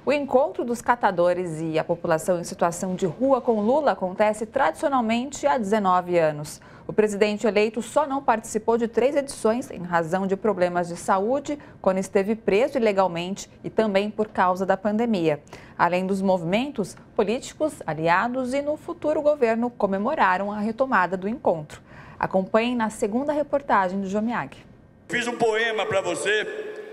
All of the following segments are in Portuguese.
O encontro dos catadores e a população em situação de rua com Lula acontece tradicionalmente há 19 anos. O presidente eleito só não participou de 3 edições em razão de problemas de saúde, quando esteve preso ilegalmente e também por causa da pandemia. Além dos movimentos, políticos, aliados e no futuro governo comemoraram a retomada do encontro. Acompanhem na segunda reportagem do Jomiag. Fiz um poema para você,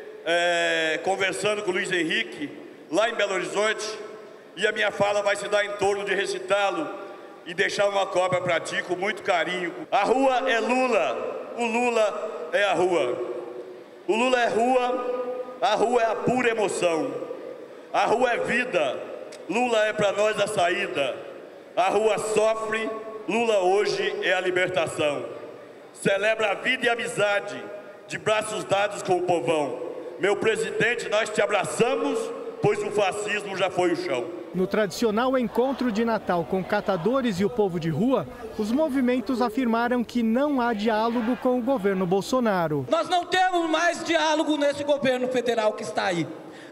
conversando com o Luiz Henrique, lá em Belo Horizonte, e a minha fala vai se dar em torno de recitá-lo e deixar uma cópia para ti com muito carinho. A rua é Lula, o Lula é a rua. O Lula é rua, a rua é a pura emoção. A rua é vida, Lula é para nós a saída. A rua sofre, Lula hoje é a libertação. Celebra a vida e a amizade, de braços dados com o povão. Meu presidente, nós te abraçamos, pois o fascismo já foi o chão. No tradicional encontro de Natal com catadores e o povo de rua, os movimentos afirmaram que não há diálogo com o governo Bolsonaro. Nós não temos mais diálogo nesse governo federal que está aí.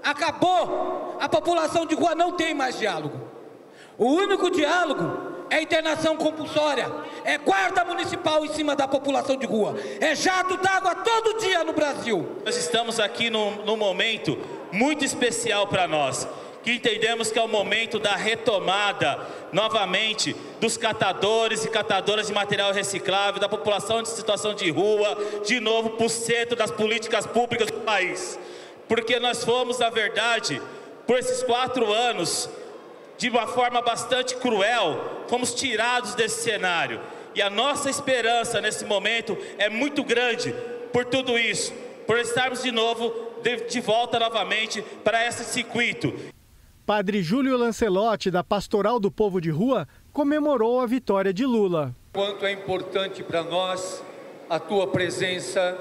Acabou, a população de rua não tem mais diálogo. O único diálogo é internação compulsória, é guarda municipal em cima da população de rua, é jato d'água todo dia no Brasil. Nós estamos aqui num momento muito especial para nós, que entendemos que é o momento da retomada, novamente, dos catadores e catadoras de material reciclável, da população de situação de rua, de novo para o centro das políticas públicas do país. Porque nós fomos, na verdade, por esses 4 anos, de uma forma bastante cruel, fomos tirados desse cenário. E a nossa esperança nesse momento é muito grande por tudo isso, por estarmos de novo, de volta novamente para esse circuito. Padre Júlio Lancelotti, da Pastoral do Povo de Rua, comemorou a vitória de Lula. Quanto é importante para nós a tua presença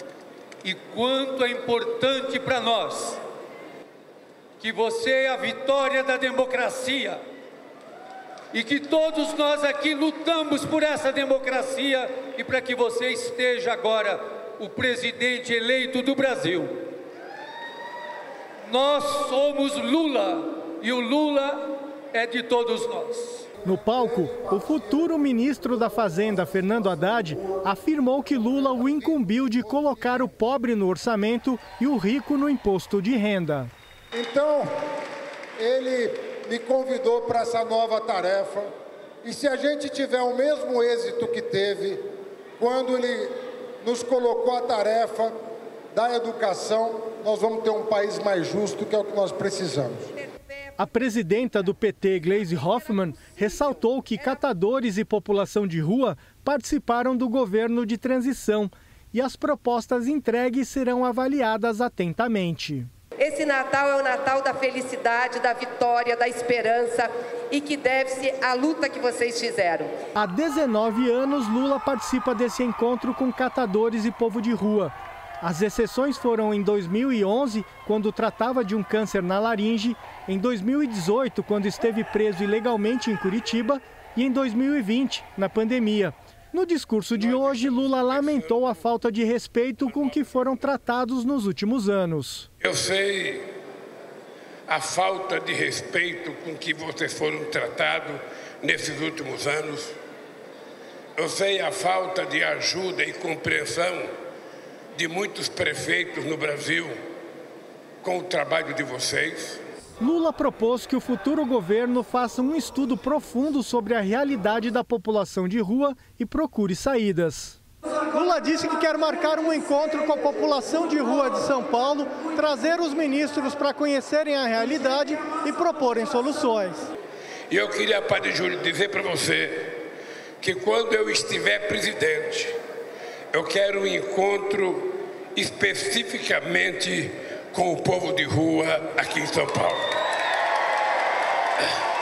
e quanto é importante para nós que você é a vitória da democracia e que todos nós aqui lutamos por essa democracia e para que você esteja agora o presidente eleito do Brasil. Nós somos Lula e o Lula é de todos nós. No palco, o futuro ministro da Fazenda, Fernando Haddad, afirmou que Lula o incumbiu de colocar o pobre no orçamento e o rico no imposto de renda. Então, ele me convidou para essa nova tarefa e se a gente tiver o mesmo êxito que teve quando ele nos colocou a tarefa da educação, nós vamos ter um país mais justo, que é o que nós precisamos. A presidenta do PT, Gleisi Hoffmann, ressaltou que catadores e população de rua participaram do governo de transição e as propostas entregues serão avaliadas atentamente. Esse Natal é o Natal da felicidade, da vitória, da esperança e que deve-se à luta que vocês fizeram. Há 19 anos, Lula participa desse encontro com catadores e povo de rua. As exceções foram em 2011, quando tratava de um câncer na laringe, em 2018, quando esteve preso ilegalmente em Curitiba, e em 2020, na pandemia. No discurso de hoje, Lula lamentou a falta de respeito com que foram tratados nos últimos anos. Eu sei a falta de respeito com que vocês foram tratados nesses últimos anos. Eu sei a falta de ajuda e compreensão de muitos prefeitos no Brasil com o trabalho de vocês. Lula propôs que o futuro governo faça um estudo profundo sobre a realidade da população de rua e procure saídas. Lula disse que quer marcar um encontro com a população de rua de São Paulo, trazer os ministros para conhecerem a realidade e proporem soluções. E eu queria, Padre Júlio, dizer para você que quando eu estiver presidente, eu quero um encontro especificamente com o povo de rua aqui em São Paulo.